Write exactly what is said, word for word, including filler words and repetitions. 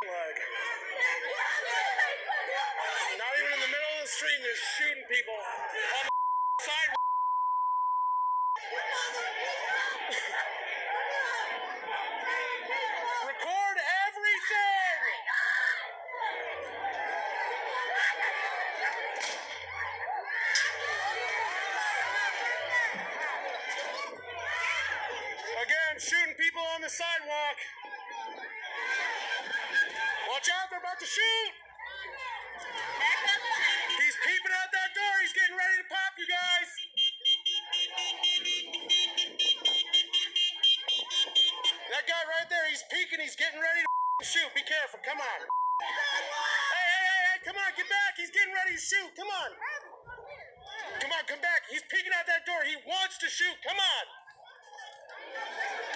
leg. Not even in the middle of the street, and they're shooting people on the sidewalk. Record everything! Again, shooting people on the sidewalk. Watch out, they're about to shoot! He's peeping out that door. He's getting ready to pop you guys. That guy right there, he's peeking. He's getting ready to shoot. Be careful. Come on. Hey, hey, hey, hey, come on. Get back. He's getting ready to shoot. Come on. Come on, come back. He's peeking out that door. He wants to shoot. Come on.